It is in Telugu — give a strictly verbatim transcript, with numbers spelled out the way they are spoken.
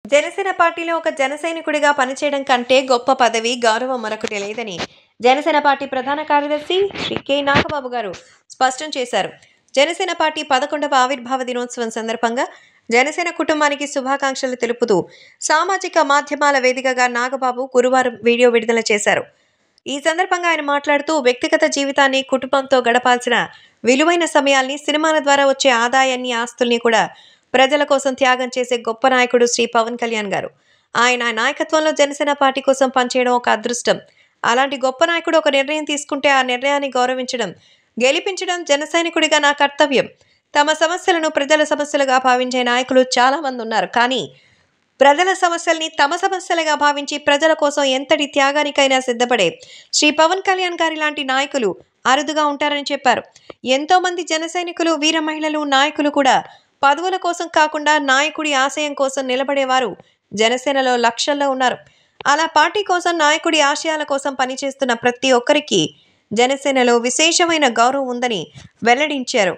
జనసేన పార్టీలో ఒక జన సైనికుడిగా పనిచేయడం కంటే గొప్ప పదవి, గౌరవం మరొకటి లేదని జనసేన పార్టీ ప్రధాన కార్యదర్శి శ్రీ కె నాగబాబు గారు స్పష్టం చేశారు. జనసేన పార్టీ పదకొండవ ఆవిర్భావ దినోత్సవం సందర్భంగా జనసేన కుటుంబానికి శుభాకాంక్షలు తెలుపుతూ సామాజిక మాధ్యమాల వేదికగా నాగబాబు గురువారం వీడియో విడుదల చేశారు. ఈ సందర్భంగా ఆయన మాట్లాడుతూ వ్యక్తిగత జీవితాన్ని, కుటుంబంతో గడపాల్సిన విలువైన సమయాల్ని, సినిమాల ద్వారా వచ్చే ఆదాయాన్ని, ఆస్తుల్ని కూడా ప్రజల కోసం త్యాగం చేసే గొప్ప నాయకుడు శ్రీ పవన్ కళ్యాణ్ గారు. ఆయన నాయకత్వంలో జనసేన పార్టీ కోసం పనిచేయడం ఒక అదృష్టం. అలాంటి గొప్ప నాయకుడు ఒక నిర్ణయం తీసుకుంటే ఆ నిర్ణయాన్ని గౌరవించడం, గెలిపించడం జన సైనికుడిగా నా కర్తవ్యం. తమ సమస్యలను ప్రజల సమస్యలుగా భావించే నాయకులు చాలా మంది ఉన్నారు. కానీ ప్రజల సమస్యల్ని తమ సమస్యలుగా భావించి ప్రజల కోసం ఎంతటి త్యాగానికైనా సిద్ధపడే శ్రీ పవన్ కళ్యాణ్ గారి లాంటి నాయకులు అరుదుగా ఉంటారని చెప్పారు. ఎంతో మంది జన సైనికులు, వీర మహిళలు, నాయకులు కూడా పదవుల కోసం కాకుండా నాయకుడి ఆశయం కోసం నిలబడేవారు జనసేనలో లక్షల్లో ఉన్నారు. అలా పార్టీ కోసం, నాయకుడి ఆశయాల కోసం పనిచేస్తున్న ప్రతి ఒక్కరికి జనసేనలో విశేషమైన గౌరవం ఉందని వెల్లడించారు.